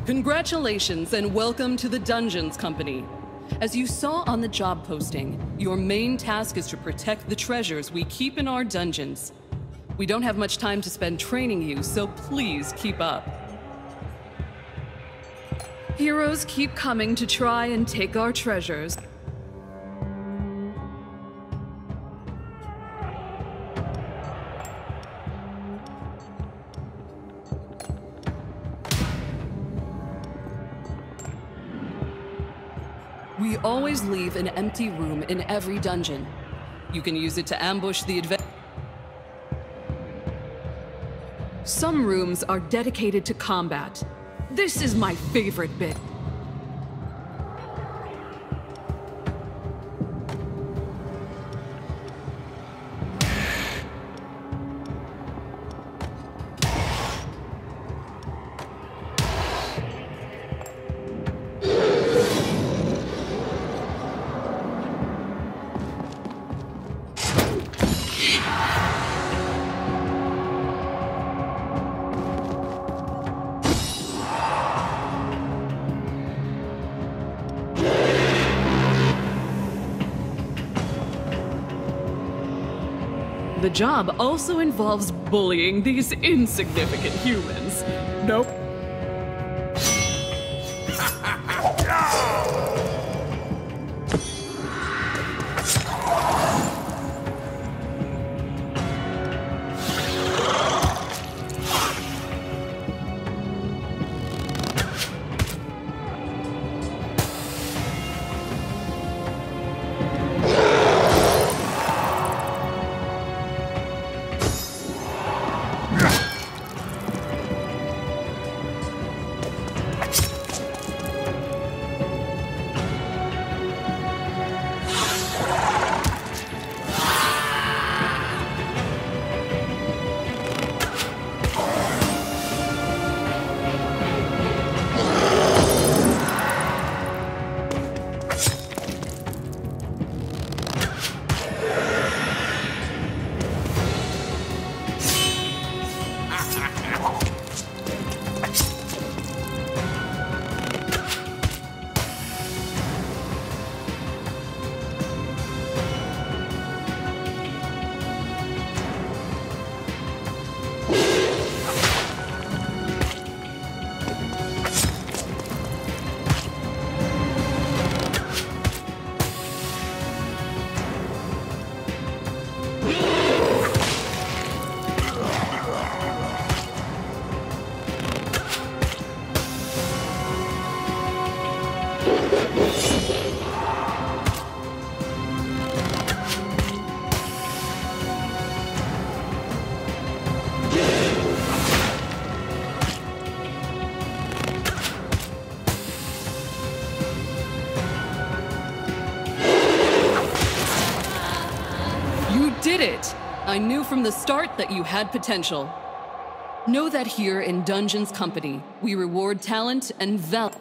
Congratulations and welcome to the Dungeons Company. As you saw on the job posting, your main task is to protect the treasures we keep in our dungeons. We don't have much time to spend training you, so please keep up. Heroes keep coming to try and take our treasures. We always leave an empty room in every dungeon. You can use it to ambush the adventurer. Some rooms are dedicated to combat. This is my favorite bit. The job also involves bullying these insignificant humans. Nope. Did it! I knew from the start that you had potential. Know that here in Dungeons Company, we reward talent and value.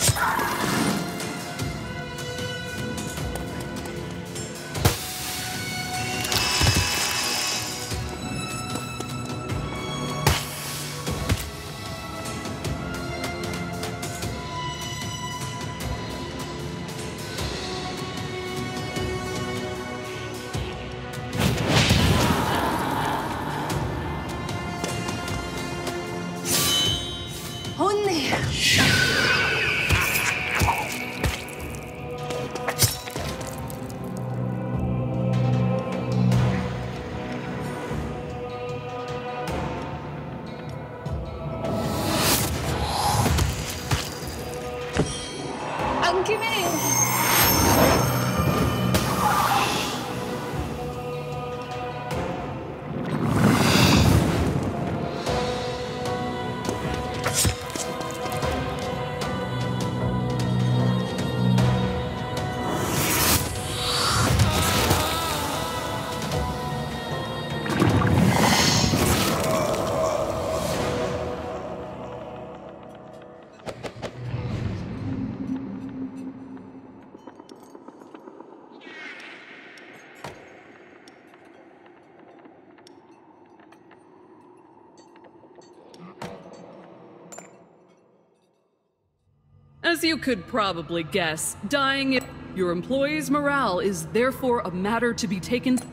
As you could probably guess, dying in your employees' morale is therefore a matter to be taken